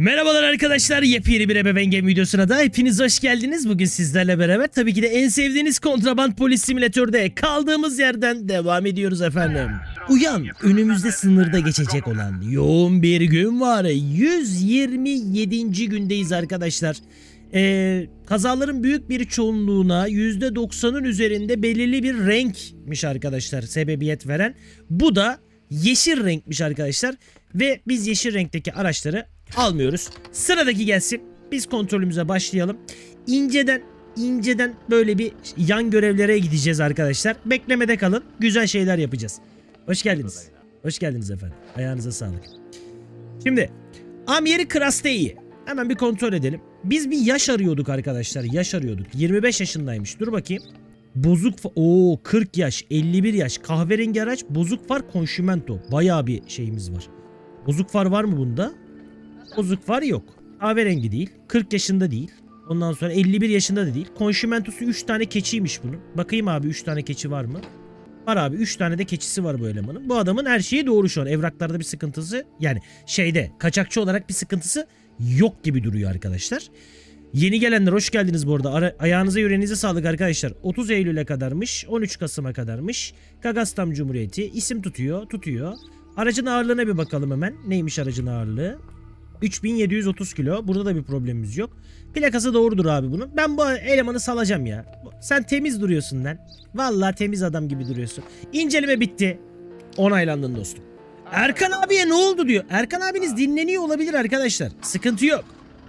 Merhabalar arkadaşlar, yepyeni bir Ebeveyn Game videosuna da hepiniz hoş geldiniz. Bugün sizlerle beraber tabii ki de en sevdiğiniz Kontraband Polis Simülatör'de kaldığımız yerden devam ediyoruz efendim. Uyan, önümüzde sınırda geçecek olan yoğun bir gün var. 127. gündeyiz arkadaşlar. Kazaların büyük bir çoğunluğuna %90'ın üzerinde belirli bir renkmiş arkadaşlar sebebiyet veren. Bu da yeşil renkmiş arkadaşlar. Ve biz yeşil renkteki araçları almıyoruz. Sıradaki gelsin. Biz kontrolümüze başlayalım. İnceden böyle bir yan görevlere gideceğiz arkadaşlar. Beklemede kalın. Güzel şeyler yapacağız. Hoş geldiniz. Hoş geldiniz efendim. Ayağınıza sağlık. Şimdi Amyeri Krasteyi hemen bir kontrol edelim. Biz bir yaş arıyorduk arkadaşlar. Yaş arıyorduk. 25 yaşındaymış. Dur bakayım. Bozuk o 40 yaş, 51 yaş. Kahverengi araç, bozuk far, konşimento. Bayağı bir şeyimiz var. Bozuk far var mı bunda? Bozuk far yok. Kahverengi değil. 40 yaşında değil. Ondan sonra 51 yaşında da değil. Konşimentosu 3 tane keçiymiş bunun. Bakayım abi 3 tane keçi var mı? Var abi, 3 tane de keçisi var bu elemanın. Bu adamın her şeyi doğru şu an. Evraklarda bir sıkıntısı, yani kaçakçı olarak bir sıkıntısı yok gibi duruyor arkadaşlar. Yeni gelenler hoş geldiniz bu arada. Ayağınıza yüreğinize sağlık arkadaşlar. 30 Eylül'e kadarmış. 13 Kasım'a kadarmış. Kagastam Cumhuriyeti. İsim tutuyor. Aracın ağırlığına bir bakalım hemen. Neymiş aracın ağırlığı? 3730 kilo. Burada da bir problemimiz yok. Plakası doğrudur abi bunun. Ben bu elemanı salacağım ya. Sen temiz duruyorsun lan. Vallahi temiz adam gibi duruyorsun. İnceleme bitti. Onaylandın dostum. Erkan abiye ne oldu diyor. Erkan abiniz dinleniyor olabilir arkadaşlar. Sıkıntı yok.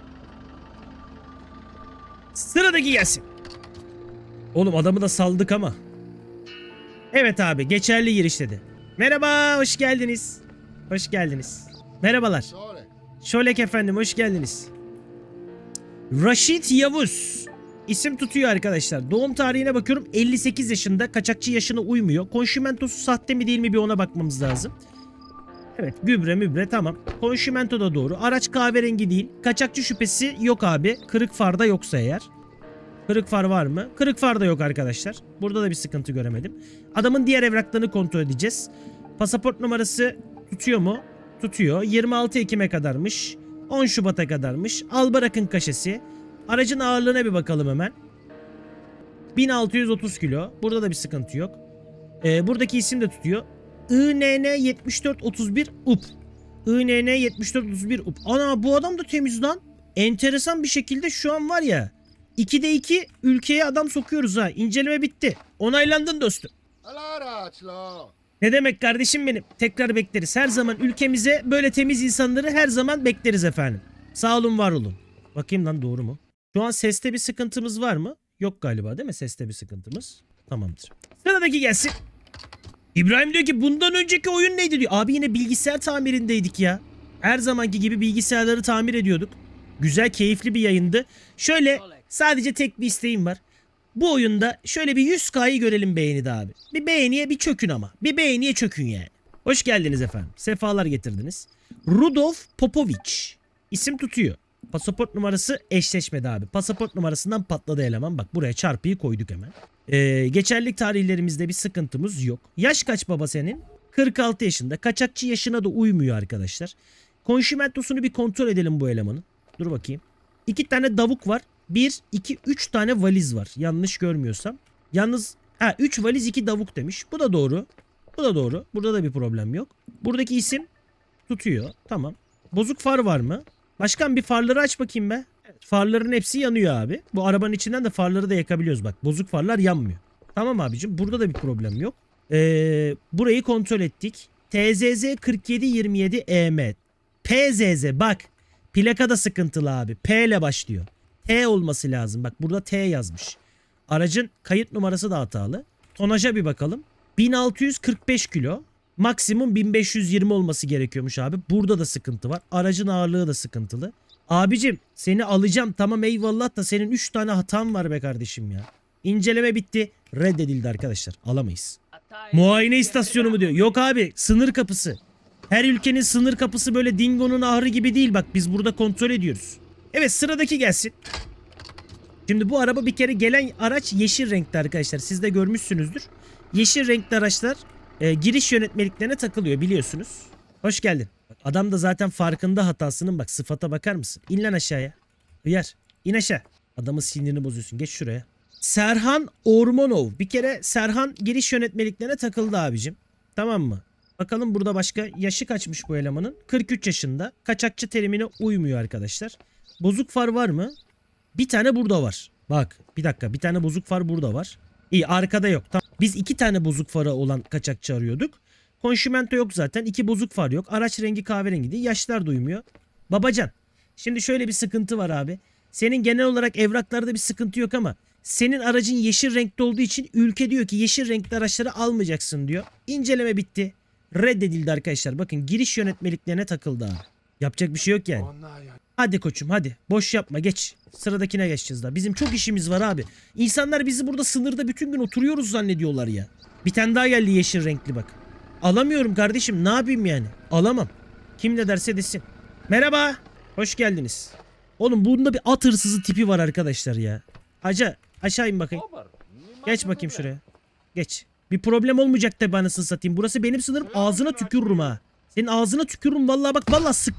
Sıradaki gelsin. Oğlum adamı da saldık ama. Evet abi, geçerli giriş dedi. Merhaba, hoş geldiniz. Hoş geldiniz. Merhabalar. Şolek efendim, hoş geldiniz. Raşit Yavuz. İsim tutuyor arkadaşlar. Doğum tarihine bakıyorum, 58 yaşında. Kaçakçı yaşına uymuyor. Konşimentosu sahte mi değil mi bir ona bakmamız lazım. Evet, gübre tamam. Konşimento da doğru. Araç kahverengi değil. Kaçakçı şüphesi yok abi. Kırık farda yoksa eğer. Kırık far var mı? Kırık far da yok arkadaşlar. Burada da bir sıkıntı göremedim. Adamın diğer evraklarını kontrol edeceğiz. Pasaport numarası tutuyor mu? Tutuyor. 26 Ekim'e kadarmış. 10 Şubat'a kadarmış. Albarak'ın kaşesi. Aracın ağırlığına bir bakalım hemen. 1630 kilo. Burada da bir sıkıntı yok. Buradaki isim de tutuyor. INN 7431 UP. INN 7431 UP. Ana, bu adam da temiz lan. Enteresan bir şekilde şu an var ya. 2'de 2 ülkeye adam sokuyoruz ha. İnceleme bitti. Onaylandın dostum. Ne demek kardeşim benim. Tekrar bekleriz. Her zaman ülkemize böyle temiz insanları her zaman bekleriz efendim. Sağ olun, var olun. Bakayım lan, doğru mu? Şu an seste bir sıkıntımız var mı? Yok galiba, değil mi? Seste bir sıkıntımız. Tamamdır. Sıradaki gelsin. İbrahim diyor ki bundan önceki oyun neydi diyor. Abi yine bilgisayar tamirindeydik ya. Her zamanki gibi bilgisayarları tamir ediyorduk. Güzel, keyifli bir yayındı. Şöyle sadece tek bir isteğim var. Bu oyunda şöyle bir 100K'yı görelim beğenide abi. Bir beğeniye bir çökün ama. Bir beğeniye çökün yani. Hoş geldiniz efendim. Sefalar getirdiniz. Rudolf Popovic. İsim tutuyor. Pasaport numarası eşleşmedi abi. Pasaport numarasından patladı eleman. Bak buraya çarpıyı koyduk hemen. Geçerlilik tarihlerimizde bir sıkıntımız yok. Yaş kaç baba senin? 46 yaşında. Kaçakçı yaşına da uymuyor arkadaşlar. Konşimentosunu bir kontrol edelim bu elemanın. Dur bakayım. 2 tane davuk var. 1, 2, 3 tane valiz var. Yanlış görmüyorsam. Yalnız 3 valiz 2 davuk demiş. Bu da doğru. Bu da doğru. Burada da bir problem yok. Buradaki isim tutuyor. Tamam. Bozuk far var mı? Başkan bir farları aç bakayım be. Evet, farların hepsi yanıyor abi. Bu arabanın içinden de farları da yakabiliyoruz bak. Bozuk farlar yanmıyor. Tamam abicim, burada da bir problem yok. Burayı kontrol ettik. TZZ 4727 EM. PZZ bak. Plaka da sıkıntılı abi. P ile başlıyor. T olması lazım. Bak burada T yazmış. Aracın kayıt numarası da hatalı. Tonaja bir bakalım. 1645 kilo. Maksimum 1520 olması gerekiyormuş abi. Burada da sıkıntı var. Aracın ağırlığı da sıkıntılı. Abicim seni alacağım tamam eyvallah da senin 3 tane hatan var be kardeşim ya. İnceleme bitti. Reddedildi arkadaşlar. Alamayız. Muayene istasyonu mu diyor. Yok abi, sınır kapısı. Her ülkenin sınır kapısı böyle Dingo'nun ahırı gibi değil. Bak biz burada kontrol ediyoruz. Evet, sıradaki gelsin. Şimdi bu araba bir kere gelen araç yeşil renkli arkadaşlar. Siz de görmüşsünüzdür. Yeşil renkli araçlar giriş yönetmeliklerine takılıyor biliyorsunuz. Hoş geldin. Adam da zaten farkında hatasının, bak sıfata bakar mısın? İn lan aşağıya. Hıyar. İn aşağı. Adamın sinirini bozuyorsun. Geç şuraya. Serhan Ormanov. Bir kere Serhan giriş yönetmeliklerine takıldı abicim. Tamam mı? Bakalım burada başka, yaşı kaçmış bu elemanın? 43 yaşında. Kaçakçı terimine uymuyor arkadaşlar. Bozuk far var mı? Bir tane burada var. Bak bir dakika, bir tane bozuk far burada var. İyi, arkada yok. Tamam. Biz 2 tane bozuk farı olan kaçakçı arıyorduk. Konşimento yok zaten. 2 bozuk far yok. Araç rengi kahverengi değil. Yaşlar da uymuyor. Babacan. Şimdi şöyle bir sıkıntı var abi. Senin genel olarak evraklarda bir sıkıntı yok ama senin aracın yeşil renkte olduğu için ülke diyor ki yeşil renkli araçları almayacaksın diyor. İnceleme bitti. Reddedildi arkadaşlar. Bakın giriş yönetmeliklerine takıldı abi. Yapacak bir şey yok yani. Hadi koçum hadi. Boş yapma, geç. Sıradakine geçeceğiz daha. Bizim çok işimiz var abi. İnsanlar bizi burada sınırda bütün gün oturuyoruz zannediyorlar ya. Bir tane daha geldi yeşil renkli bak. Alamıyorum kardeşim, ne yapayım yani? Alamam. Kim ne derse desin. Merhaba. Hoş geldiniz. Oğlum bunda bir at hırsızı tipi var arkadaşlar ya. Haca aşağı in bakayım. Geç bakayım şuraya. Geç. Bir problem olmayacak tabi, anasını satayım. Burası benim sınırım, ağzına tükürürüm ha. Senin ağzına tükürürüm vallahi, bak vallahi sık.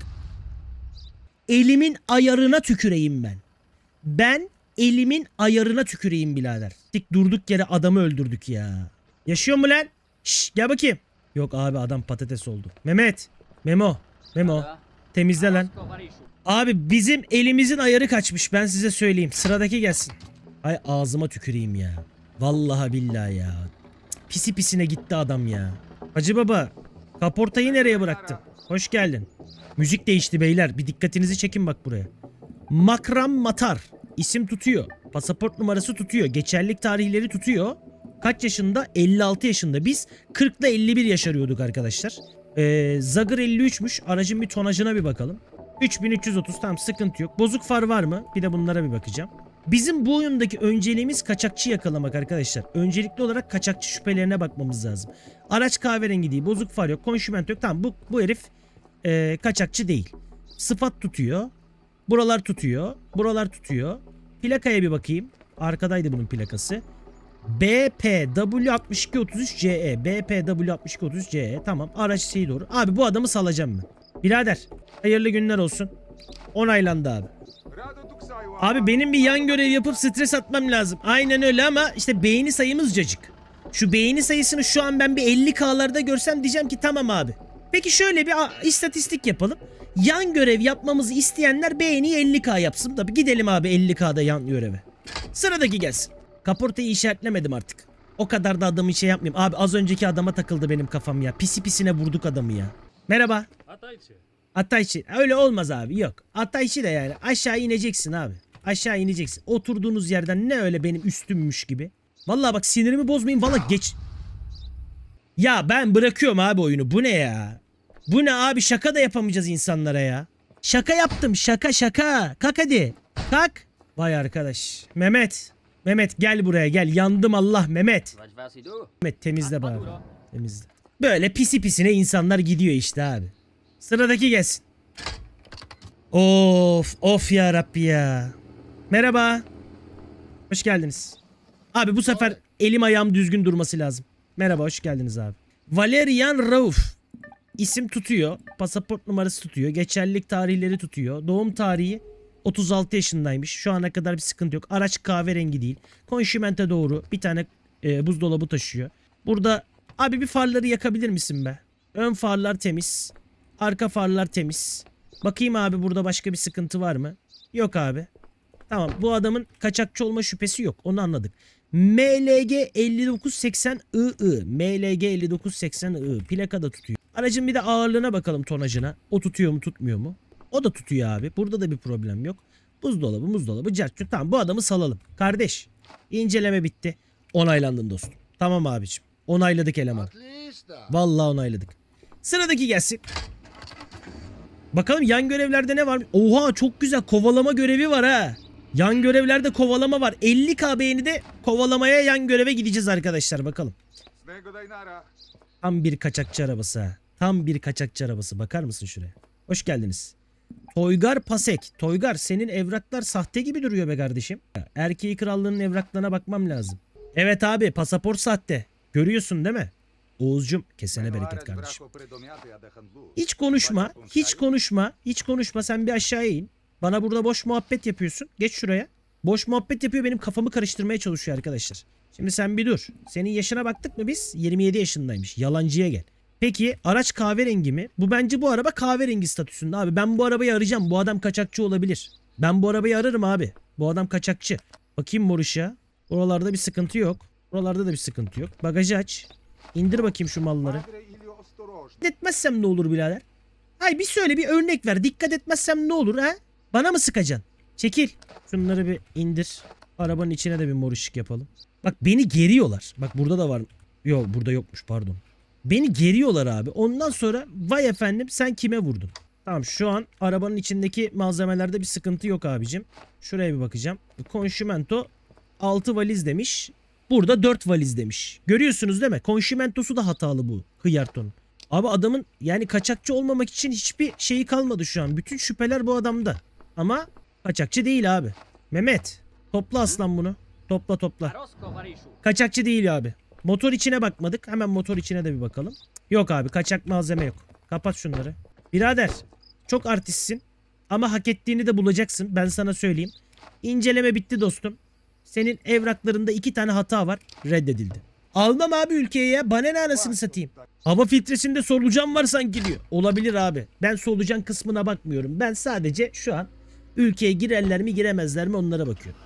Elimin ayarına tüküreyim ben. Ben elimin ayarına tüküreyim birader. Dik durduk yere adamı öldürdük ya. Yaşıyor mu lan? Şşş gel bakayım. Yok abi, adam patates oldu. Mehmet. Memo. Memo. Temizle lan. Abi bizim elimizin ayarı kaçmış, ben size söyleyeyim. Sıradaki gelsin. Ay ağzıma tüküreyim ya. Vallahi billahi ya. Pisi pisine gitti adam ya. Hacı baba, kaportayı nereye bıraktın? Hoş geldin. Müzik değişti beyler. Bir dikkatinizi çekin bak buraya. Makram Matar. İsim tutuyor. Pasaport numarası tutuyor. Geçerlilik tarihleri tutuyor. Kaç yaşında? 56 yaşında. Biz 40 ile 51 yaş arıyorduk arkadaşlar. Zagır 53'müş. Aracın bir tonajına bir bakalım. 3330, tamam sıkıntı yok. Bozuk far var mı? Bir de bunlara bir bakacağım. Bizim bu oyundaki önceliğimiz kaçakçı yakalamak arkadaşlar. Öncelikli olarak kaçakçı şüphelerine bakmamız lazım. Araç kahverengi değil, bozuk far yok, konşiment yok. Tamam bu herif kaçakçı değil. Sıfat tutuyor. Buralar tutuyor. Buralar tutuyor. Plakaya bir bakayım. Arkadaydı bunun plakası. BPW6233CE. BPW6233CE. Tamam, araç şeyi doğru. Abi bu adamı salacağım ben. Birader hayırlı günler olsun. Onaylandı abi. Abi benim bir yan görev yapıp stres atmam lazım. Aynen öyle ama işte beğeni sayımız cacık. Şu beğeni sayısını şu an ben bir 50K'larda görsem diyeceğim ki tamam abi. Peki şöyle bir istatistik yapalım. Yan görev yapmamızı isteyenler beğeniyi 50K yapsın. Tabii gidelim abi 50K'da yan göreve. Sıradaki gelsin. Kaportayı işaretlemedim artık. O kadar da adamı şey yapmayayım. Abi az önceki adama takıldı benim kafam ya. Pisi pisine vurduk adamı ya. Merhaba. Atayçı. Öyle olmaz abi, yok. Atayçı da yani aşağı ineceksin abi. Aşağı ineceksin. Oturduğunuz yerden ne öyle benim üstümmüş gibi. Vallahi bak sinirimi bozmayın, vallahi geç. Ya ben bırakıyorum abi oyunu. Bu ne ya? Bu ne abi, şaka da yapamayacağız insanlara ya. Şaka yaptım, şaka. Kalk hadi. Kalk. Vay arkadaş. Mehmet gel buraya gel. Yandım Allah Mehmet. Mehmet temizle bari. Temizle. Böyle pisi pisine insanlar gidiyor işte abi. Sıradaki gelsin. Of ya Rabbi ya. Merhaba. Hoş geldiniz. Abi bu sefer elim ayağım düzgün durması lazım. Merhaba, hoş geldiniz abi. Valerian Rauf. İsim tutuyor. Pasaport numarası tutuyor. Geçerlilik tarihleri tutuyor. Doğum tarihi 36 yaşındaymış. Şu ana kadar bir sıkıntı yok. Araç kahverengi değil. Konşimente doğru. Bir tane buzdolabı taşıyor. Burada abi bir farları yakabilir misin be? Ön farlar temiz. Arka farlar temiz. Bakayım abi burada başka bir sıkıntı var mı? Yok abi. Tamam, bu adamın kaçakçı olma şüphesi yok. Onu anladık. MLG 5980I. MLG 5980I. Plaka da tutuyor. Aracın bir de ağırlığına bakalım, tonajına. O tutuyor mu tutmuyor mu? O da tutuyor abi. Burada da bir problem yok. Buzdolabı cartçı. Tamam, bu adamı salalım. Kardeş inceleme bitti. Onaylandın dostum. Tamam abicim. Onayladık elemanı. Vallahi onayladık. Sıradaki gelsin. Bakalım yan görevlerde ne var? Oha çok güzel, kovalama görevi var ha. Yan görevlerde kovalama var. 50K beğeni de kovalamaya yan göreve gideceğiz arkadaşlar, bakalım. Tam bir kaçakçı arabası ha. Tam bir kaçakçı arabası, bakar mısın şuraya? Hoş geldiniz. Toygar Pasek. Toygar senin evraklar sahte gibi duruyor be kardeşim. Erkeği krallığının evraklarına bakmam lazım. Evet abi, pasaport sahte. Görüyorsun değil mi? Oğuzcum kesene bereket kardeşim. Hiç konuşma. Hiç konuşma. Hiç konuşma. Sen bir aşağıya in. Bana burada boş muhabbet yapıyorsun. Geç şuraya. Boş muhabbet yapıyor. Benim kafamı karıştırmaya çalışıyor arkadaşlar. Şimdi sen bir dur. Senin yaşına baktık mı biz? 27 yaşındaymış. Yalancıya gel. Peki araç kahverengi mi? Bence bu araba kahverengi statüsünde abi. Ben bu arabayı arayacağım. Bu adam kaçakçı olabilir. Ben bu arabayı ararım abi. Bu adam kaçakçı. Bakayım mor ışığa. Oralarda bir sıkıntı yok. Oralarda da bir sıkıntı yok. Bagajı aç. İndir bakayım şu malları. Dikkat etmezsem ne olur birader? Hay bir söyle, bir örnek ver. Dikkat etmezsem ne olur ha? Bana mı sıkacaksın? Çekil. Şunları bir indir. Arabanın içine de bir mor ışık yapalım. Bak beni geriyorlar. Bak burada da var. Yok burada yokmuş, pardon. Beni geriyorlar abi. Ondan sonra vay efendim sen kime vurdun? Tamam, şu an arabanın içindeki malzemelerde bir sıkıntı yok abicim. Şuraya bir bakacağım. Konşimento 6 valiz demiş. Burada 4 valiz demiş. Görüyorsunuz değil mi? Konşimentosu da hatalı bu hıyartonun. Abi adamın yani kaçakçı olmamak için hiçbir şeyi kalmadı şu an. Bütün şüpheler bu adamda. Ama kaçakçı değil abi. Mehmet topla aslan bunu. Topla. Kaçakçı değil abi. Motor içine bakmadık. Hemen motor içine de bir bakalım. Yok abi, kaçak malzeme yok. Kapat şunları. Birader çok artistsin. Ama hak ettiğini de bulacaksın. Ben sana söyleyeyim. İnceleme bitti dostum. Senin evraklarında 2 tane hata var. Reddedildi. Almam abi ülkeye ya. Bana ne anasını satayım. Hava filtresinde solucan var sanki diyor. Olabilir abi. Ben solucan kısmına bakmıyorum. Ben sadece şu an ülkeye girerler mi giremezler mi onlara bakıyorum.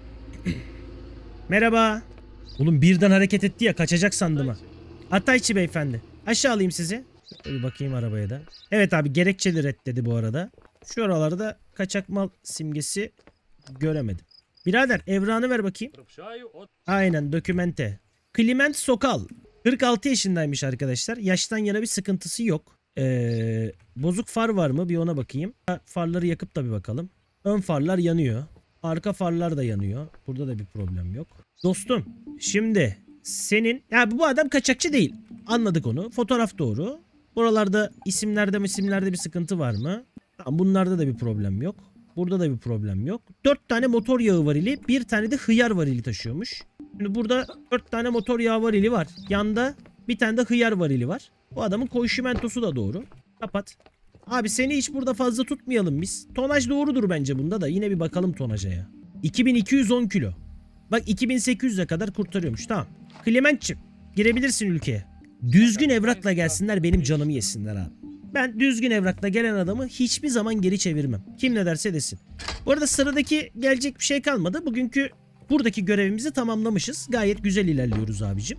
Merhaba. Oğlum birden hareket etti ya, kaçacak sandım ha. Atayçı beyefendi. Aşağı alayım sizi. Bir bakayım arabaya da. Evet abi, gerekçeli reddedi bu arada. Şu aralarda kaçak mal simgesi göremedim. Birader evrağını ver bakayım. Aynen, dokümente. Clement Sokal. 46 yaşındaymış arkadaşlar. Yaştan yana bir sıkıntısı yok. Bozuk far var mı? Bir ona bakayım. Farları yakıp da bir bakalım. Ön farlar yanıyor. Arka farlar da yanıyor. Burada da bir problem yok. Dostum şimdi senin... Ya bu adam kaçakçı değil. Anladık onu. Fotoğraf doğru. Buralarda isimlerde bir sıkıntı var mı? Tamam, bunlarda da bir problem yok. Burada da bir problem yok. 4 tane motor yağı varili, bir tane de hıyar varili taşıyormuş. Şimdi burada 4 tane motor yağı varili var. Yanda bir tane de hıyar varili var. Bu adamın konşimentosu da doğru. Kapat. Abi seni hiç burada fazla tutmayalım biz. Tonaj doğrudur bence bunda da. Yine bir bakalım tonaja ya. 2210 kilo. Bak 2800'e kadar kurtarıyormuş. Tamam. Clement'ciğim girebilirsin ülkeye. Düzgün evrakla gelsinler, benim canımı yesinler abi. Ben düzgün evrakla gelen adamı hiçbir zaman geri çevirmem. Kim ne derse desin. Bu arada sıradaki gelecek bir şey kalmadı. Bugünkü buradaki görevimizi tamamlamışız. Gayet güzel ilerliyoruz abicim.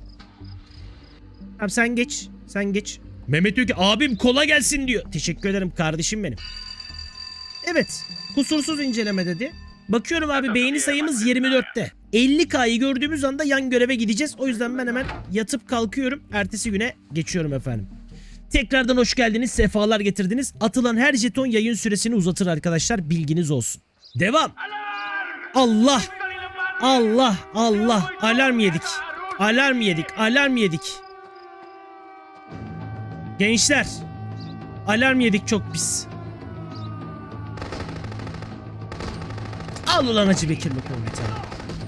Abi sen geç. Sen geç. Mehmet diyor ki abim kola gelsin diyor. Teşekkür ederim kardeşim benim. Evet. Kusursuz inceleme dedi. Bakıyorum abi, beğeni sayımız 24'te. 50K'yı gördüğümüz anda yan göreve gideceğiz. O yüzden ben hemen yatıp kalkıyorum. Ertesi güne geçiyorum efendim. Tekrardan hoş geldiniz. Sefalar getirdiniz. Atılan her jeton yayın süresini uzatır arkadaşlar. Bilginiz olsun. Devam. Allah. Allah. Allah. Alarm yedik. Alarm yedik. Alarm yedik. Gençler. Alarm yedik çok pis. Al ulan Hacı Bekir bakalım bir tane.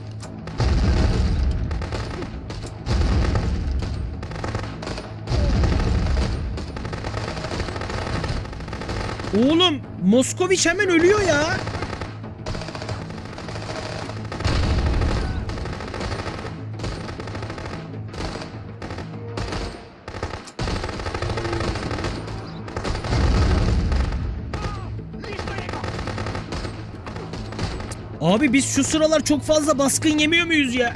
Oğlum Moskoviç hemen ölüyor ya. Abi biz şu sıralar çok fazla baskın yemiyor muyuz ya?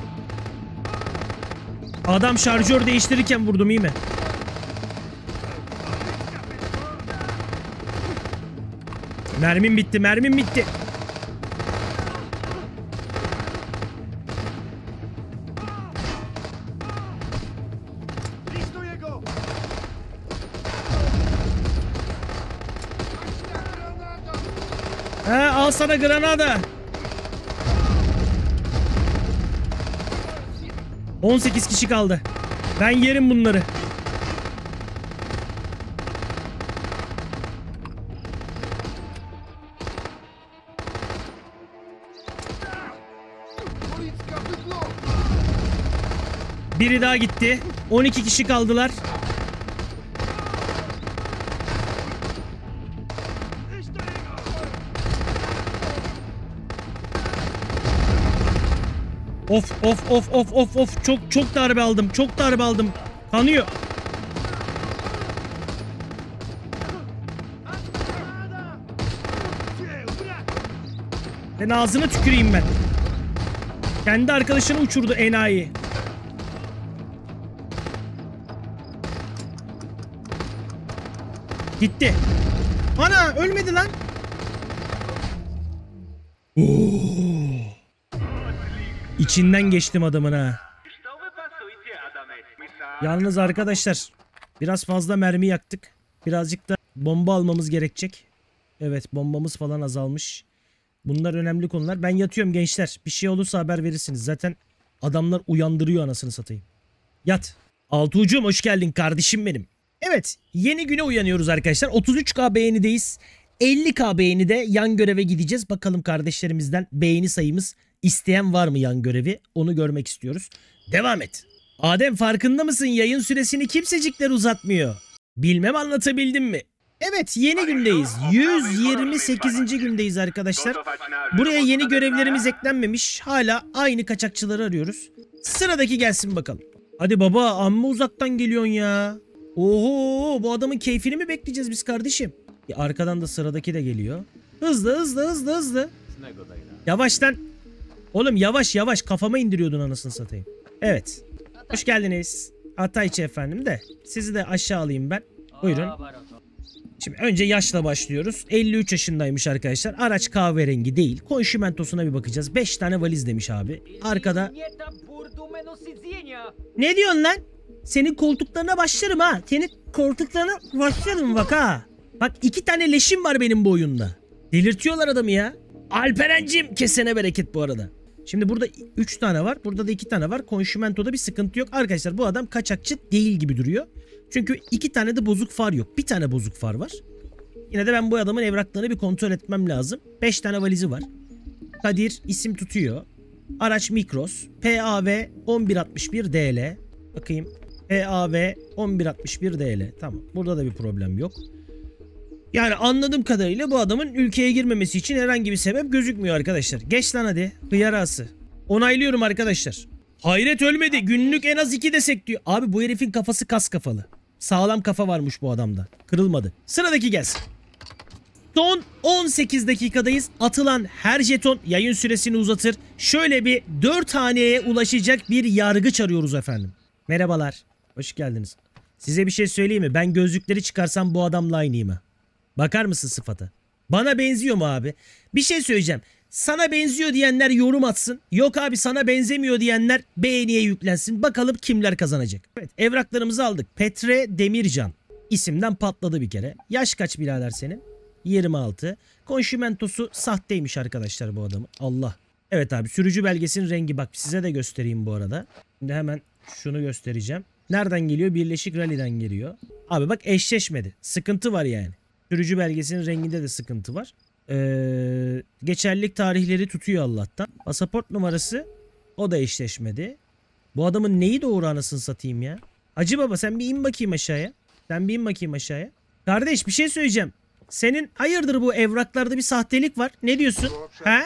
Adam şarjör değiştirirken vurdum, iyi mi? Mermim bitti, mermim bitti. Al sana granada. 18 kişi kaldı. Ben yerim bunları. Biri daha gitti. 12 kişi kaldılar. Of of of of of of, çok darbe aldım. Çok darbe aldım. Kanıyor. Ben ağzına tüküreyim ben. Kendi arkadaşını uçurdu enayi. Gitti. Ana ölmedi lan. İçinden geçtim adamın ha. Yalnız arkadaşlar biraz fazla mermi yaktık. Birazcık da bomba almamız gerekecek. Evet, bombamız falan azalmış. Bunlar önemli konular. Ben yatıyorum gençler. Bir şey olursa haber verirsiniz. Zaten adamlar uyandırıyor anasını satayım. Yat. Altuğcuğum hoş geldin kardeşim benim. Evet, yeni güne uyanıyoruz arkadaşlar. 33K beğenideyiz. 50K beğenide yan göreve gideceğiz. Bakalım kardeşlerimizden beğeni sayımız isteyen var mı yan görevi? Onu görmek istiyoruz. Devam et. Adem farkında mısın? Yayın süresini kimsecikler uzatmıyor. Bilmem anlatabildim mi? Evet, yeni gündeyiz. 128. gündeyiz arkadaşlar. Buraya yeni görevlerimiz eklenmemiş. Hala aynı kaçakçıları arıyoruz. Sıradaki gelsin bakalım. Hadi baba, amma uzaktan geliyorsun ya. Oho, bu adamın keyfini mi bekleyeceğiz biz kardeşim? Arkadan da sıradaki de geliyor. Hızlı hızlı hızlı hızlı. Yavaştan. Oğlum yavaş yavaş, kafama indiriyordun anasını satayım. Evet. Hoş geldiniz. Atayçı efendim de. Sizi de aşağı alayım ben. Buyurun. Şimdi önce yaşla başlıyoruz. 53 yaşındaymış arkadaşlar. Araç kahverengi değil. Konşimentosuna bir bakacağız. 5 tane valiz demiş abi. Arkada. Ne diyorsun lan? Senin koltuklarına başlarım ha. Senin koltuklarına başlarım bak ha. Bak 2 tane leşim var benim bu oyunda. Delirtiyorlar adamı ya. Alperen'cim kesene bereket bu arada. Şimdi burada 3 tane var. Burada da 2 tane var. Konşimentoda bir sıkıntı yok. Arkadaşlar bu adam kaçakçı değil gibi duruyor. Çünkü 2 tane de bozuk far yok. Bir tane bozuk far var. Yine de ben bu adamın evraklarını bir kontrol etmem lazım. 5 tane valizi var. Kadir isim tutuyor. Araç Mikros. PAV 1161 DL. Bakayım. PAV 1161 DL. Tamam. Burada da bir problem yok. Yani anladığım kadarıyla bu adamın ülkeye girmemesi için herhangi bir sebep gözükmüyor arkadaşlar. Geç lan hadi. Hıyarası. Onaylıyorum arkadaşlar. Hayret ölmedi. Günlük en az 2 desek diyor. Abi bu herifin kafası kas kafalı. Sağlam kafa varmış bu adamda. Kırılmadı. Sıradaki gelsin. Son 18 dakikadayız. Atılan her jeton yayın süresini uzatır. Şöyle bir 4 haneye ulaşacak bir yargıç arıyoruz efendim. Merhabalar. Hoş geldiniz. Size bir şey söyleyeyim mi? Ben gözlükleri çıkarsam bu adamla aynıyım ha. Bakar mısın sıfata? Bana benziyor mu abi? Bir şey söyleyeceğim. Sana benziyor diyenler yorum atsın. Yok abi sana benzemiyor diyenler beğeniye yüklensin. Bakalım kimler kazanacak. Evet, evraklarımızı aldık. Petre Demircan. İsimden patladı bir kere. Yaş kaç birader senin? 26. Konşimentosu sahteymiş arkadaşlar bu adamı. Allah. Evet abi, sürücü belgesinin rengi bak size de göstereyim bu arada. Şimdi hemen şunu göstereceğim. Nereden geliyor? Birleşik Rally'den geliyor. Abi bak eşleşmedi. Sıkıntı var yani. Sürücü belgesinin renginde de sıkıntı var. Geçerlilik tarihleri tutuyor Allah'tan. Pasaport numarası o da eşleşmedi. Bu adamın neyi doğru anasını satayım ya. Hacı baba sen bir in bakayım aşağıya. Sen bir in bakayım aşağıya. Kardeş bir şey söyleyeceğim. Senin hayırdır bu evraklarda bir sahtelik var. Ne diyorsun? He?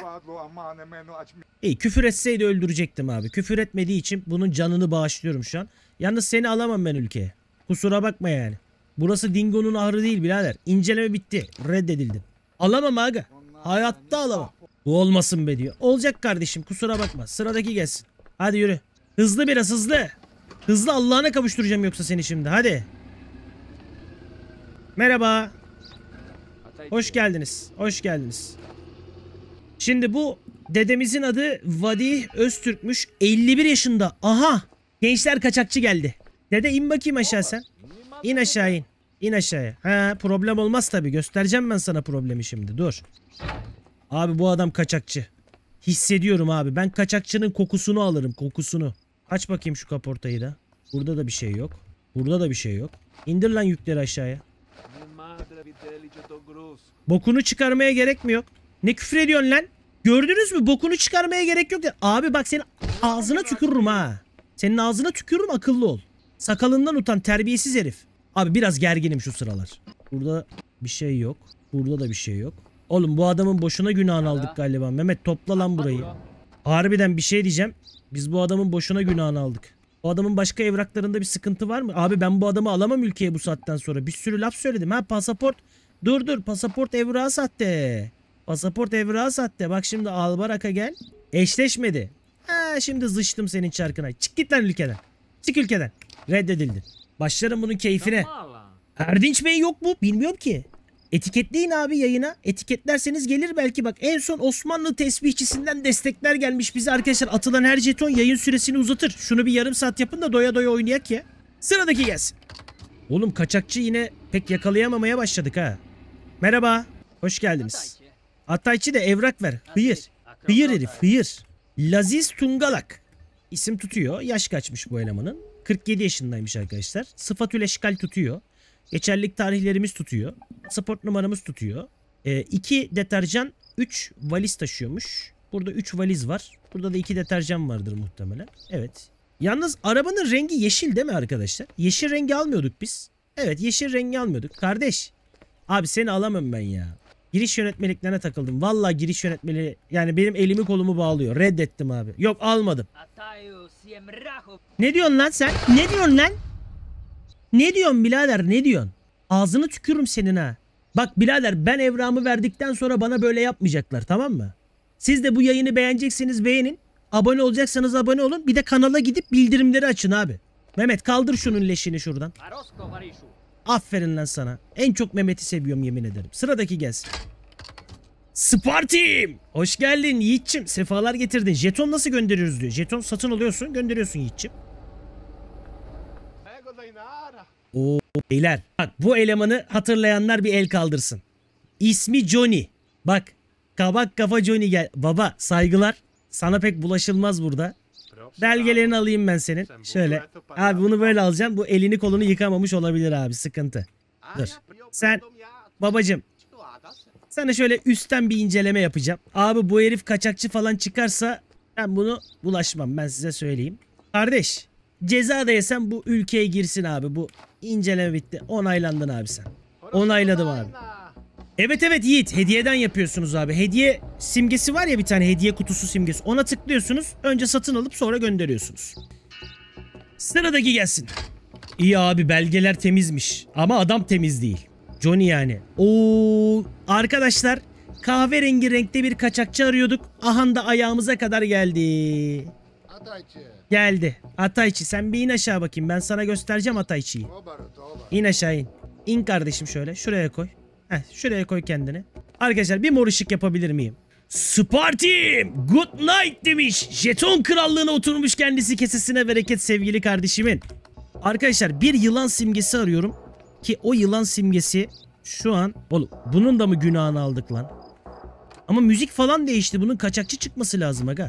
İyi, küfür etseydi öldürecektim abi. Küfür etmediği için bunun canını bağışlıyorum şu an. Yalnız seni alamam ben ülkeye. Kusura bakma yani. Burası Dingo'nun ahırı değil birader. İnceleme bitti. Reddedildin. Alamam aga. Hayatta alamam. Bu olmasın be diyor. Olacak kardeşim, kusura bakma. Sıradaki gelsin. Hadi yürü. Hızlı biraz hızlı. Hızlı, Allah'ına kavuşturacağım yoksa seni şimdi. Hadi. Merhaba. Hoş geldiniz. Hoş geldiniz. Şimdi bu dedemizin adı Vadih Öztürk'müş. 51 yaşında. Aha. Gençler kaçakçı geldi. Dede in bakayım aşağı sen. İn aşağı in. İn aşağıya. Ha, problem olmaz tabii. Göstereceğim ben sana problemi şimdi. Dur. Abi bu adam kaçakçı. Hissediyorum abi. Ben kaçakçının kokusunu alırım. Kokusunu. Aç bakayım şu kaportayı da. Burada da bir şey yok. Burada da bir şey yok. İndir lan yükleri aşağıya. Bokunu çıkarmaya gerek mi yok? Ne küfür ediyorsun lan? Gördünüz mü? Bokunu çıkarmaya gerek yok. Abi bak senin ağzına tükürürüm ha. Senin ağzına tükürürüm, akıllı ol. Sakalından utan terbiyesiz herif. Abi biraz gerginim şu sıralar. Burada bir şey yok. Burada da bir şey yok. Oğlum bu adamın boşuna günahını aldık galiba. Mehmet topla lan burayı. Harbiden bir şey diyeceğim. Biz bu adamın boşuna günahını aldık. Bu adamın başka evraklarında bir sıkıntı var mı? Abi ben bu adamı alamam ülkeye bu saatten sonra. Bir sürü laf söyledim. Ha pasaport. Dur pasaport evrağı sahte. Pasaport evrağı sahte. Bak şimdi Albarak'a gel. Eşleşmedi. Ha şimdi zıçtım senin çarkına. Çık git lan ülkeden. Çık ülkeden. Reddedildi. Başlarım bunun keyfine. Erdinç Bey yok mu? Bilmiyorum ki. Etiketleyin abi yayına. Etiketlerseniz gelir belki. Bak en son Osmanlı tesbihçisinden destekler gelmiş bize arkadaşlar. Atılan her jeton yayın süresini uzatır. Şunu bir yarım saat yapın da doya doya oynayak ya. Sıradaki gelsin. Oğlum kaçakçı yine pek yakalayamamaya başladık ha. Merhaba. Hoş geldiniz. Atayçı da evrak ver. Hıyır. Hıyır herif hıyır. Laziz Tungalak. İsim tutuyor. Yaş kaçmış bu elemanın. 47 yaşındaymış arkadaşlar. Sıfatül eşkal tutuyor. Geçerlilik tarihlerimiz tutuyor. Pasaport numaramız tutuyor. 2 deterjan 3 valiz taşıyormuş. Burada 3 valiz var. Burada da 2 deterjan vardır muhtemelen. Evet. Yalnız arabanın rengi yeşil değil mi arkadaşlar? Yeşil rengi almıyorduk biz. Evet yeşil rengi almıyorduk. Kardeş. Abi seni alamam ben ya. Giriş yönetmeliklerine takıldım. Vallahi giriş yönetmeliği yani benim elimi kolumu bağlıyor. Reddettim abi. Yok almadım. Ne diyorsun lan sen? Ne diyorsun lan? Ne diyorsun birader ne diyorsun? Ağzını tükürürüm senin ha. Bak birader ben evrağımı verdikten sonra bana böyle yapmayacaklar tamam mı? Siz de bu yayını beğenecekseniz beğenin. Abone olacaksanız abone olun. Bir de kanala gidip bildirimleri açın abi. Mehmet kaldır şunun leşini şuradan. Aferin lan sana. En çok Mehmet'i seviyorum yemin ederim. Sıradaki gelsin. Spartim! Hoş geldin Yiğit'cim. Sefalar getirdin. Jeton nasıl gönderiyoruz diyor. Jeton satın alıyorsun gönderiyorsun Yiğit'cim. Oo beyler. Bak bu elemanı hatırlayanlar bir el kaldırsın. İsmi Johnny. Bak kabak kafa Johnny gel. Baba saygılar. Sana pek bulaşılmaz burada. Belgelerini alayım ben senin. Şöyle. Abi bunu böyle alacağım. Bu elini kolunu yıkamamış olabilir abi. Sıkıntı. Dur. Sen babacım. Sana şöyle üstten bir inceleme yapacağım. Abi bu herif kaçakçı falan çıkarsa ben bunu bulaşmam. Ben size söyleyeyim. Kardeş. Ceza da yesem bu ülkeye girsin abi. Bu inceleme bitti. Onaylandın abi sen. Onayladım abi. Evet Yiğit. Hediyeden yapıyorsunuz abi. Hediye simgesi var ya bir tane hediye kutusu simgesi. Ona tıklıyorsunuz. Önce satın alıp sonra gönderiyorsunuz. Sıradaki gelsin. İyi abi belgeler temizmiş. Ama adam temiz değil. Johnny yani. Oo arkadaşlar kahverengi renkte bir kaçakçı arıyorduk. Ahan da ayağımıza kadar geldi. Geldi. Atayçı sen bir in aşağı bakayım. Ben sana göstereceğim Atayçı'yı. İn aşağı in. İn kardeşim şöyle. Şuraya koy. Heh, şuraya koy kendini. Arkadaşlar bir mor ışık yapabilir miyim? Spartim! Good night demiş. Jeton krallığına oturmuş kendisi kesesine bereket sevgili kardeşimin. Arkadaşlar bir yılan simgesi arıyorum. Ki o yılan simgesi şu an... Oğlum bunun da mı günahını aldık lan? Ama müzik falan değişti. Bunun kaçakçı çıkması lazım aga.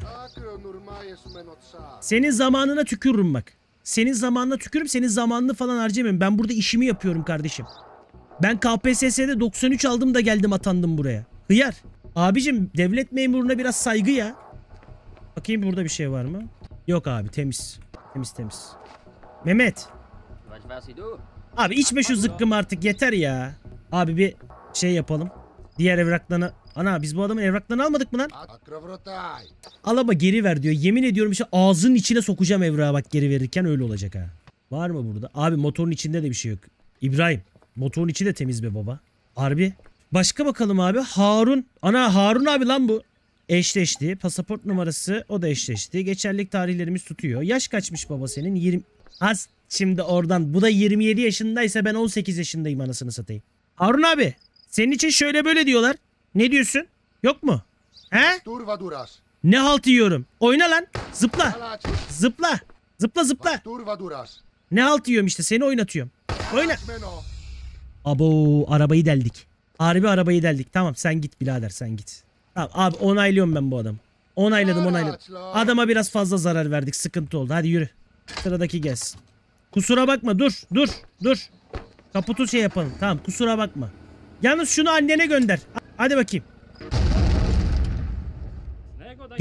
Senin zamanına tükürürüm bak. Senin zamanına tükürürüm. Senin zamanını falan harcamıyorum. Ben burada işimi yapıyorum kardeşim. Ben KPSS'de 93 aldım da geldim atandım buraya. Hıyar. Abicim devlet memuruna biraz saygı ya. Bakayım burada bir şey var mı? Yok abi temiz. Temiz. Mehmet. Abi içme şu zıkkım artık yeter ya. Abi bir şey yapalım. Diğer evraklarını... Ana biz bu adamın evraklarını almadık mı lan? Al ama geri ver diyor. Yemin ediyorum işte ağzının içine sokacağım evrağı bak geri verirken öyle olacak ha. Var mı burada? Abi motorun içinde de bir şey yok. İbrahim. Motorun içi de temiz be baba. Harbi. Başka bakalım abi. Harun. Ana Harun abi lan bu. Eşleşti. Pasaport numarası o da eşleşti. Geçerlilik tarihlerimiz tutuyor. Yaş kaçmış baba senin? 20. Az şimdi oradan. Bu da 27 yaşındaysa ben 18 yaşındayım anasını satayım. Harun abi. Senin için şöyle böyle diyorlar. Ne diyorsun? Yok mu? He? Ne halt yiyorum? Oyna lan. Zıpla. Zıpla. Zıpla. Ne halt yiyorum işte seni oynatıyorum. Oyna. Abo arabayı deldik. Harbi arabayı deldik. Tamam sen git birader sen git. Tamam abi onaylıyorum ben bu adamı. Onayladım. Adama biraz fazla zarar verdik. Sıkıntı oldu. Hadi yürü. Sıradaki gelsin. Kusura bakma dur. Kaputu şey yapalım. Tamam kusura bakma. Yalnız şunu annene gönder. Hadi bakayım.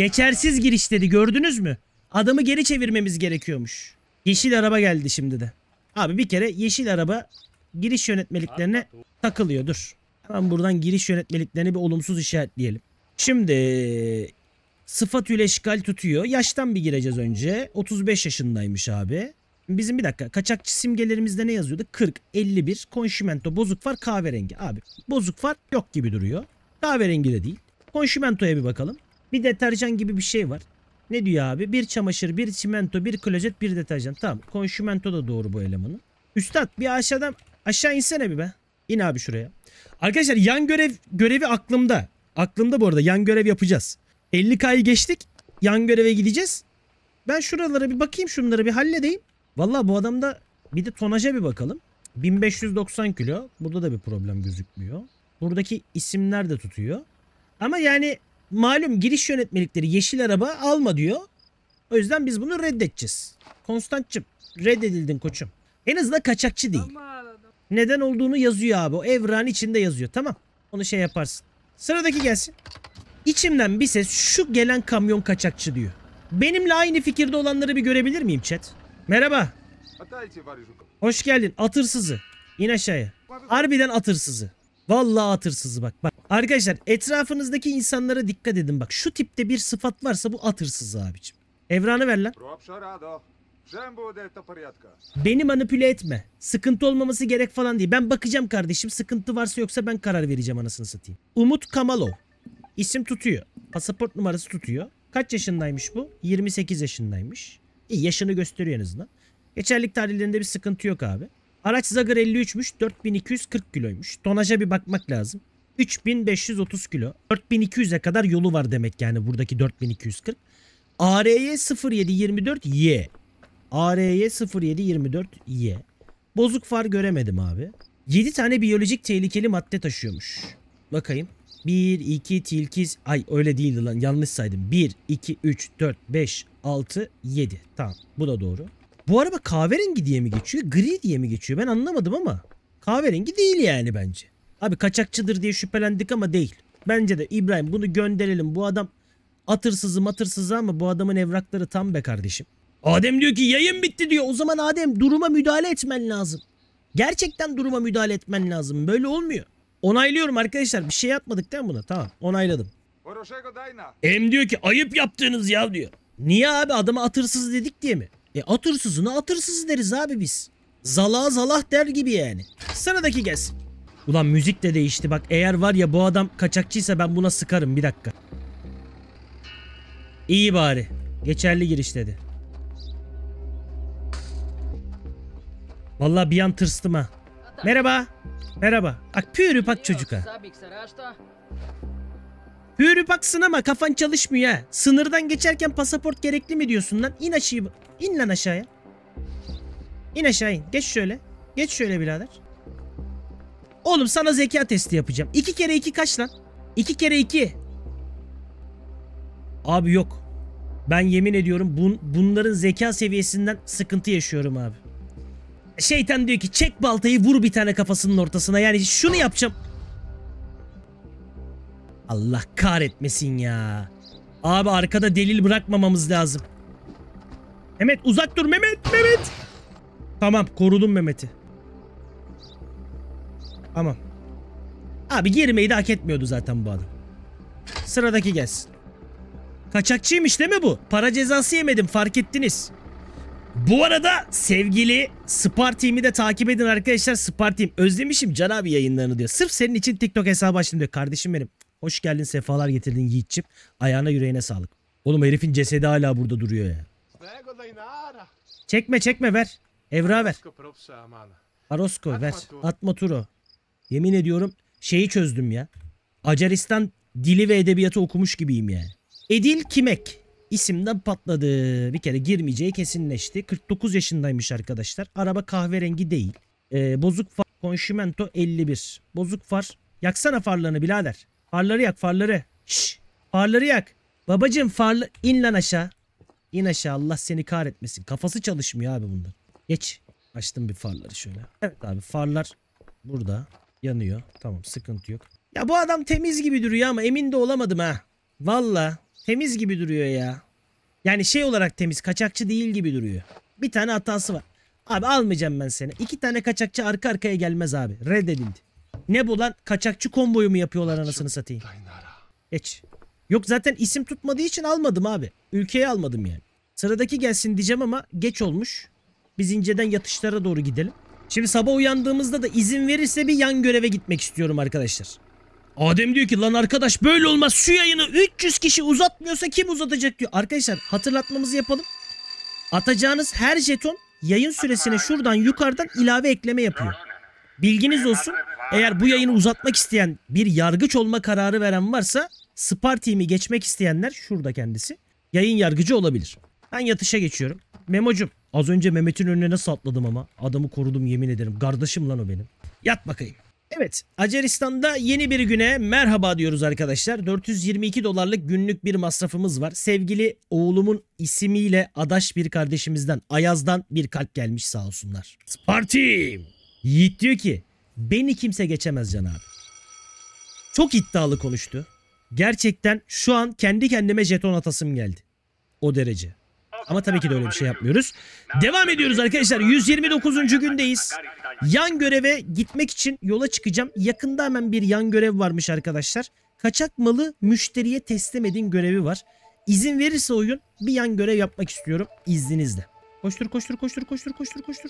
Geçersiz giriş dedi gördünüz mü? Adamı geri çevirmemiz gerekiyormuş. Yeşil araba geldi şimdi de. Abi bir kere yeşil araba giriş yönetmeliklerine takılıyor. Dur. Hemen buradan giriş yönetmeliklerini bir olumsuz işaretleyelim. Şimdi sıfatüyle işgal tutuyor. Yaştan bir gireceğiz önce. 35 yaşındaymış abi. Bizim bir dakika kaçakçı simgelerimizde ne yazıyordu? 40, 51, konşimento, bozuk far, kahverengi. Abi bozuk far yok gibi duruyor. Kahverengi de değil. Konşimentoya bir bakalım. Bir deterjan gibi bir şey var. Ne diyor abi? Bir çamaşır, bir çimento, bir klozet, bir deterjan. Tamam. Konşimento da doğru bu elemanın. Üstad bir aşağı insene bir be. İn abi şuraya. Arkadaşlar yan görevi aklımda. Aklımda bu arada yan görev yapacağız. 50K'yı geçtik. Yan göreve gideceğiz. Ben şuralara bir bakayım, şunları bir halledeyim. Vallahi bu adamda bir de tonaja bir bakalım. 1590 kilo. Burada da bir problem gözükmüyor. Buradaki isimler de tutuyor. Ama yani malum giriş yönetmelikleri yeşil araba alma diyor. O yüzden biz bunu reddedeceğiz. Konstantçım reddedildin koçum. En azından kaçakçı değil. Neden olduğunu yazıyor abi. O evran içinde yazıyor. Tamam. Onu şey yaparsın. Sıradaki gelsin. İçimden bir ses şu gelen kamyon kaçakçı diyor. Benimle aynı fikirde olanları bir görebilir miyim chat? Merhaba. Hoş geldin at hırsızı. İn aşağıya. Harbiden at hırsızı. Vallahi at hırsızı bak. Bak arkadaşlar etrafınızdaki insanlara dikkat edin bak. Şu tipte bir sıfat varsa bu at hırsızı abicim. Evranı ver lan. Beni manipüle etme. Sıkıntı olmaması gerek falan değil. Ben bakacağım kardeşim. Sıkıntı varsa yoksa ben karar vereceğim anasını satayım. Umut Kamalov. İsim tutuyor. Pasaport numarası tutuyor. Kaç yaşındaymış bu? 28 yaşındaymış. İyi yaşını gösteriyor en azından. Geçerlilik tarihlerinde bir sıkıntı yok abi. Araç Zagır 53'müş. 4240 kiloymuş. Tonaja bir bakmak lazım. 3530 kilo. 4200'e kadar yolu var demek yani buradaki 4240. ARY 0724Y. ARY 0724Y. Bozuk far göremedim abi. 7 tane biyolojik tehlikeli madde taşıyormuş. Bakayım. 1, 2, tilkiz. Ay öyle değildi lan. Yanlış saydım. 1, 2, 3, 4, 5, 6, 7. Tamam. Bu da doğru. Bu araba kahverengi diye mi geçiyor? Gri diye mi geçiyor? Ben anlamadım ama. Kahverengi değil yani bence. Abi kaçakçıdır diye şüphelendik ama değil. Bence de İbrahim bunu gönderelim. Bu adam atırsızı matırsızı ama bu adamın evrakları tam be kardeşim. Adem diyor ki yayın bitti diyor. O zaman Adem duruma müdahale etmen lazım. Gerçekten duruma müdahale etmen lazım. Böyle olmuyor. Onaylıyorum arkadaşlar. Bir şey yapmadık değil mi buna? Tamam onayladım. Em diyor ki ayıp yaptığınız ya diyor. Niye abi adama atırsız dedik diye mi? Atırsızına atırsız deriz abi biz. Zala zalah der gibi yani. Sıradaki gelsin. Ulan müzik de değişti bak eğer var ya bu adam kaçakçıysa ben buna sıkarım bir dakika. İyi bari. Geçerli giriş dedi. Vallahi bir an tırstım ha. Merhaba. Merhaba. Bak pürüpak çocuk ha. Pürüpaksın ama kafan çalışmıyor ha. Sınırdan geçerken pasaport gerekli mi diyorsun lan? İn aşağı. İn lan aşağıya. İn aşağı in. Geç şöyle. Geç şöyle birader. Oğlum sana zeka testi yapacağım. 2 kere 2 kaç lan? 2 kere 2. Abi yok. Ben yemin ediyorum bunların zeka seviyesinden sıkıntı yaşıyorum abi. Şeytan diyor ki çek baltayı vur bir tane kafasının ortasına. Yani şunu yapacağım. Allah kahretmesin ya. Abi arkada delil bırakmamamız lazım. Mehmet uzak dur Mehmet. Mehmet. Tamam korudum Mehmet'i. Tamam. Abi girmeyi de hak etmiyordu zaten bu adam. Sıradaki gelsin. Kaçakçıymış değil mi bu? Para cezası yemedim fark ettiniz. Bu arada sevgili Spar Team'i de takip edin arkadaşlar. Spar Team özlemişim Can abi yayınlarını diyor. Sırf senin için TikTok hesabı açtım diyor. Kardeşim benim. Hoş geldin sefalar getirdin Yiğitçim. Ayağına yüreğine sağlık. Oğlum herifin cesedi hala burada duruyor ya. Çekme ver. Evra ver. Arosko ver. Atma Turo. Yemin ediyorum şeyi çözdüm ya. Acaristan dili ve edebiyatı okumuş gibiyim yani. Edil Kimek. İsimden patladı. Bir kere girmeyeceği kesinleşti. 49 yaşındaymış arkadaşlar. Araba kahverengi değil. Bozuk far. Konşimento 51. Bozuk far. Yaksana farlarını birader. Farları yak farları. Şşş. Farları yak. Babacım farlı. İn lan aşağı. İn aşağı Allah seni kahretmesin. Kafası çalışmıyor abi bunlar. Geç. Açtım bir farları şöyle. Evet abi farlar burada. Yanıyor. Tamam sıkıntı yok. Ya bu adam temiz gibi duruyor ama emin de olamadım ha. Valla temiz gibi duruyor ya. Yani şey olarak temiz kaçakçı değil gibi duruyor. Bir tane hatası var. Abi almayacağım ben seni. 2 tane kaçakçı arka arkaya gelmez abi. Reddedildi. Ne bu lan? Kaçakçı komboyu mu yapıyorlar anasını satayım? Geç. Yok zaten isim tutmadığı için almadım abi. Ülkeye almadım yani. Sıradaki gelsin diyeceğim ama geç olmuş. Biz inceden yatışlara doğru gidelim. Şimdi sabah uyandığımızda da izin verirse bir yan göreve gitmek istiyorum arkadaşlar. Adem diyor ki lan arkadaş böyle olmaz. Şu yayını 300 kişi uzatmıyorsa kim uzatacak diyor. Arkadaşlar hatırlatmamızı yapalım. Atacağınız her jeton yayın süresine şuradan yukarıdan ilave ekleme yapıyor. Bilginiz olsun. Eğer bu yayını uzatmak isteyen bir yargıç olma kararı veren varsa Spar Team'i geçmek isteyenler şurada kendisi. Yayın yargıcı olabilir. Ben yatışa geçiyorum. Memocum az önce Mehmet'in önüne nasıl atladım ama adamı korudum yemin ederim. Kardeşim lan o benim. Yat bakayım. Evet, Aceristan'da yeni bir güne merhaba diyoruz arkadaşlar. 422 dolarlık günlük bir masrafımız var. Sevgili oğlumun ismiyle adaş bir kardeşimizden Ayaz'dan bir kalp gelmiş sağ olsunlar. Spartim! Yiğit diyor ki beni kimse geçemez Can abi. Çok iddialı konuştu. Gerçekten şu an kendi kendime jeton atasım geldi. O derece. Ama tabii ki de öyle bir şey yapmıyoruz. Devam ediyoruz arkadaşlar. 129. gündeyiz. Yan göreve gitmek için yola çıkacağım. Yakında hemen bir yan görev varmış arkadaşlar. Kaçak malı müşteriye teslim edin görevi var. İzin verirse oyun bir yan görev yapmak istiyorum izninizle. Koştur koştur koştur koştur koştur koştur.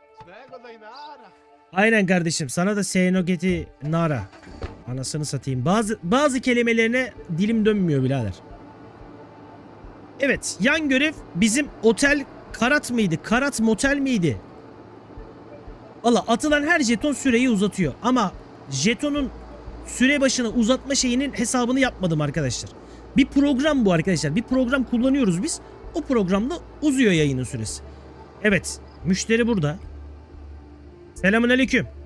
Aynen kardeşim sana da Seynogeti Nara. Anasını satayım. Bazı kelimelerine dilim dönmüyor birader. Evet, yan görev bizim otel Karat mıydı? Karat motel miydi? Valla atılan her jeton süreyi uzatıyor. Ama jetonun süre başına uzatma şeyinin hesabını yapmadım arkadaşlar. Bir program bu arkadaşlar. Bir program kullanıyoruz biz. O programda uzuyor yayının süresi. Evet, müşteri burada. Selamünaleyküm.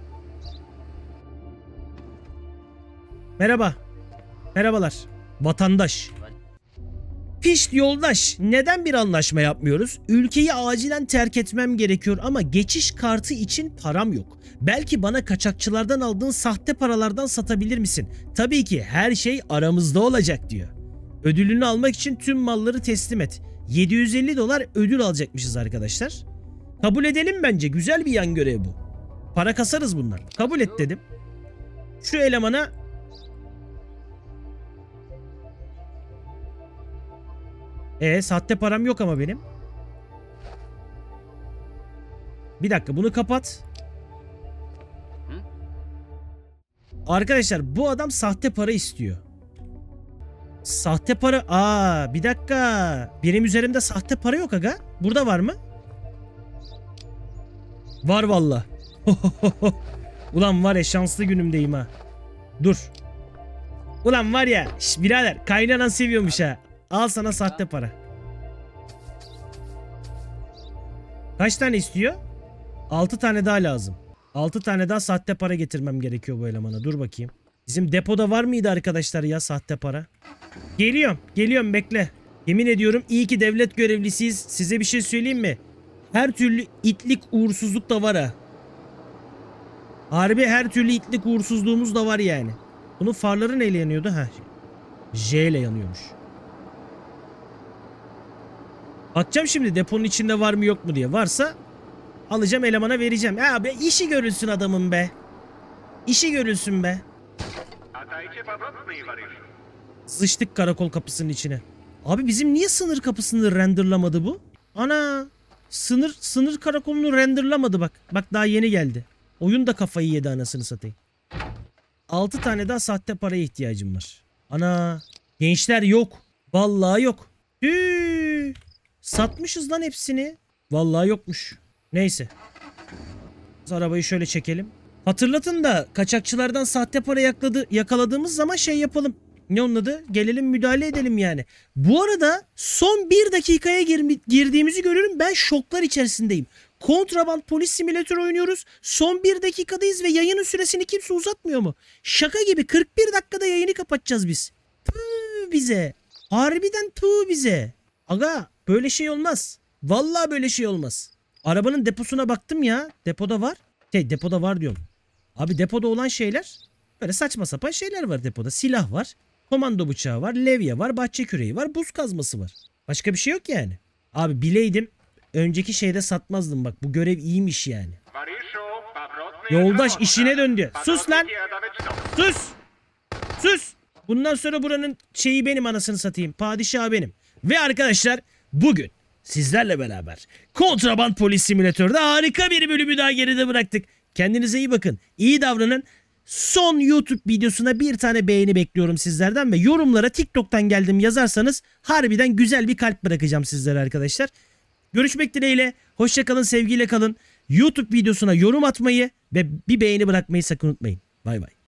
Merhaba. Merhabalar. Vatandaş. Pişt yoldaş, neden bir anlaşma yapmıyoruz? Ülkeyi acilen terk etmem gerekiyor ama geçiş kartı için param yok. Belki bana kaçakçılardan aldığın sahte paralardan satabilir misin? Tabii ki her şey aramızda olacak diyor. Ödülünü almak için tüm malları teslim et. 750 dolar ödül alacakmışız arkadaşlar. Kabul edelim bence, güzel bir yan görev bu. Para kasarız bunlar. Kabul et dedim. Şu elemana... Sahte param yok ama benim. Bir dakika bunu kapat. Arkadaşlar bu adam sahte para istiyor. Sahte para... bir dakika. Benim üzerimde sahte para yok aga. Burada var mı? Var valla. Ulan var ya şanslı günümdeyim ha. Dur. Ulan var ya birader kaynanan seviyormuş ha. Al sana sahte para. Kaç tane istiyor? 6 tane daha lazım. 6 tane daha sahte para getirmem gerekiyor bu elemana. Dur bakayım. Bizim depoda var mıydı arkadaşlar ya sahte para? Geliyorum. Geliyorum bekle. Yemin ediyorum iyi ki devlet görevlisiyiz. Size bir şey söyleyeyim mi? Her türlü itlik uğursuzluk da var ha. Harbi her türlü itlik uğursuzluğumuz da var yani. Bunun farları neyle yanıyordu? J ile yanıyormuş. Bakacağım şimdi deponun içinde var mı yok mu diye. Varsa alacağım elemana vereceğim. Ya be işi görülsün adamın be. İşi görülsün be. Sıçtık karakol kapısının içine. Abi bizim niye sınır kapısını renderlamadı bu? Ana sınır karakolunu renderlamadı bak. Bak daha yeni geldi. Oyun da kafayı yedi anasını satayım. 6 tane daha sahte paraya ihtiyacım var. Ana gençler yok. Vallahi yok. Satmışız lan hepsini. Vallahi yokmuş. Neyse. Biz arabayı şöyle çekelim. Hatırlatın da kaçakçılardan sahte para yakaladığımız zaman şey yapalım. Ne onun adı? Gelelim müdahale edelim yani. Bu arada son 1 dakikaya girdiğimizi görüyorum. Ben şoklar içerisindeyim. Kontraband polis simülatörü oynuyoruz. Son 1 dakikadayız ve yayının süresini kimse uzatmıyor mu? Şaka gibi 41 dakikada yayını kapatacağız biz. Tüh bize. Harbiden tüh bize. Aga böyle şey olmaz. Vallahi böyle şey olmaz. Arabanın deposuna baktım ya. Depoda var. Depoda var diyorum. Abi depoda olan şeyler böyle saçma sapan şeyler var depoda. Silah var. Komando bıçağı var. Levye var. Bahçe küreği var. Buz kazması var. Başka bir şey yok yani. Abi bileydim önceki şeyde satmazdım bak. Bu görev iyiymiş yani. Yoldaş işine döndü. Sus lan. Sus. Sus. Bundan sonra buranın şeyi benim, anasını satayım. Padişahı benim. Ve arkadaşlar bugün sizlerle beraber Kontraband Polis Simülatör'de harika bir bölümü daha geride bıraktık. Kendinize iyi bakın. İyi davranın. Son YouTube videosuna bir tane beğeni bekliyorum sizlerden ve yorumlara TikTok'tan geldim yazarsanız harbiden güzel bir kalp bırakacağım sizlere arkadaşlar. Görüşmek dileğiyle. Hoşça kalın, sevgiyle kalın. YouTube videosuna yorum atmayı ve bir beğeni bırakmayı sakın unutmayın. Bay bay.